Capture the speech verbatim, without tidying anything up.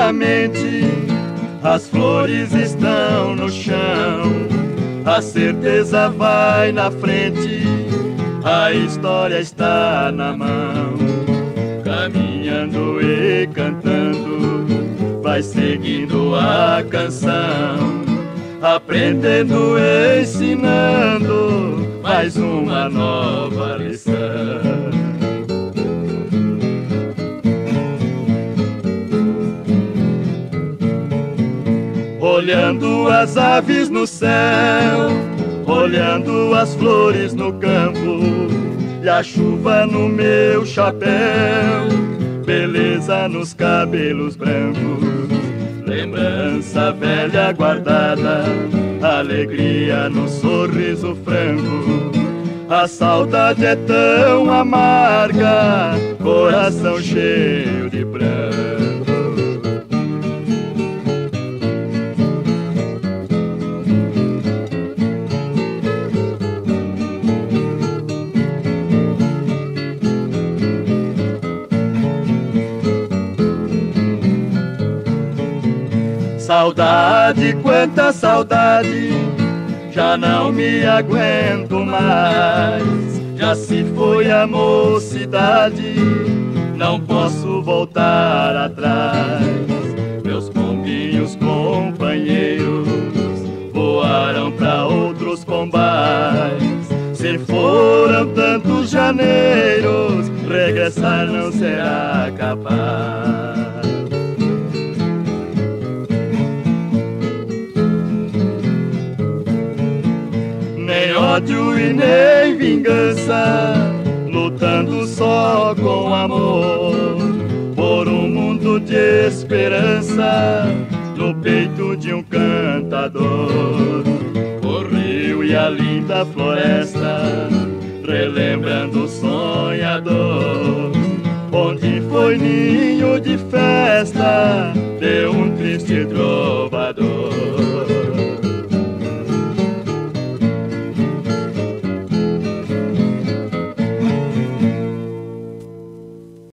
lentamente, as flores estão no chão. A certeza vai na frente, a história está na mão. Caminhando e cantando, vai seguindo a canção. Aprendendo e ensinando, mais uma nova lição. Olhando as aves no céu, olhando as flores no campo, e a chuva no meu chapéu, beleza nos cabelos brancos, lembrança velha guardada, alegria no sorriso franco. A saudade é tão amarga, coração cheio de pranto. Saudade, quanta saudade, já não me aguento mais. Já se foi a mocidade, não posso voltar atrás. Meus pombinhos companheiros voaram pra outros pombais. Se foram tantos janeiros, regressar não será capaz. Nem ódio e nem vingança, lutando só com amor, por um mundo de esperança, no peito de um cantador. O rio e a linda floresta, relembrando o sonhador, onde foi ninho de festa, deu um triste trovão.